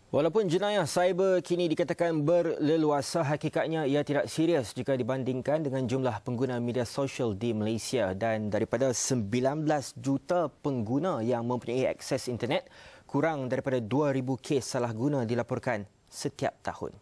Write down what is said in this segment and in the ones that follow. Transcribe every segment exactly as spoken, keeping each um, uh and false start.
Walaupun jenayah cyber kini dikatakan berleluasa, hakikatnya ia tidak serius jika dibandingkan dengan jumlah pengguna media sosial di Malaysia. Dan daripada sembilan belas juta pengguna yang mempunyai akses internet, kurang daripada dua ribu kes salah guna dilaporkan setiap tahun.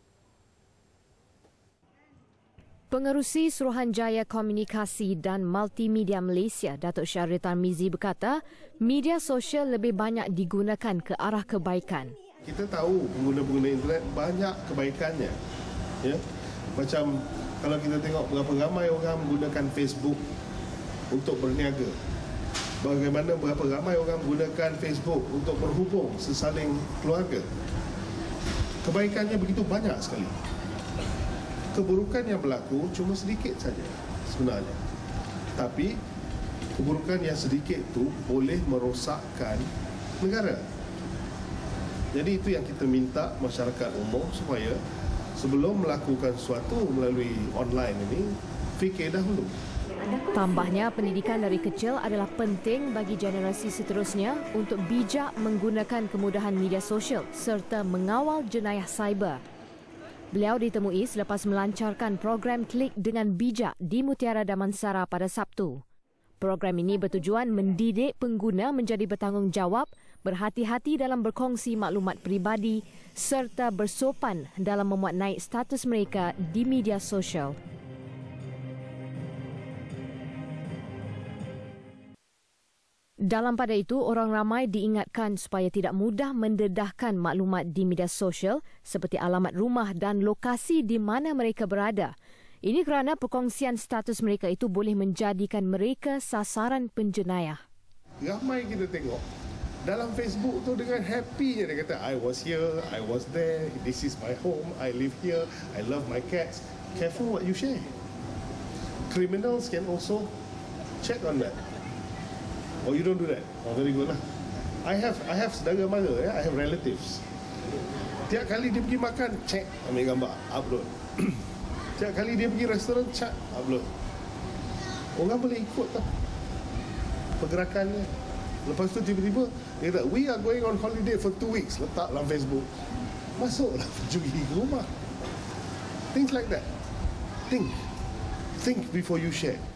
Pengerusi Suruhanjaya Komunikasi dan Multimedia Malaysia, Datuk Syahrir Tarmizi berkata, media sosial lebih banyak digunakan ke arah kebaikan. Kita tahu pengguna-pengguna internet banyak kebaikannya. Ya. Macam kalau kita tengok berapa ramai orang menggunakan Facebook untuk berniaga. Bagaimana berapa ramai orang menggunakan Facebook untuk berhubung sesaling keluarga. Kebaikannya begitu banyak sekali. Keburukan yang berlaku cuma sedikit saja sebenarnya. Tapi keburukan yang sedikit itu boleh merosakkan negara. Jadi itu yang kita minta masyarakat umum supaya sebelum melakukan sesuatu melalui online ini, fikir dahulu. Tambahnya, pendidikan dari kecil adalah penting bagi generasi seterusnya untuk bijak menggunakan kemudahan media sosial serta mengawal jenayah cyber. Beliau ditemui selepas melancarkan program Klik dengan Bijak di Mutiara Damansara pada Sabtu. Program ini bertujuan mendidik pengguna menjadi bertanggungjawab, berhati-hati dalam berkongsi maklumat peribadi serta bersopan dalam memuat naik status mereka di media sosial. Dalam pada itu, orang ramai diingatkan supaya tidak mudah mendedahkan maklumat di media sosial seperti alamat rumah dan lokasi di mana mereka berada. Ini kerana perkongsian status mereka itu boleh menjadikan mereka sasaran penjenayah. Ramai kita tengok dalam Facebook tu dengan happy dia kata I was here, I was there, this is my home, I live here, I love my cats. Careful what you share. Criminals can also check on that. Oh, you don't do that. Oh, very good lah. I have I have saudara mara, ya, I have relatives. Tiap kali dia pergi makan, check, ambil gambar, upload. Tiap kali dia pergi restoran, chat, upload. Orang boleh ikut tak pergerakannya. Lepas tu tiba-tiba dia kata, we are going on holiday for two weeks. Letak dalam Facebook. Masuklah pergi ke rumah. Things like that. Think. Think before you share.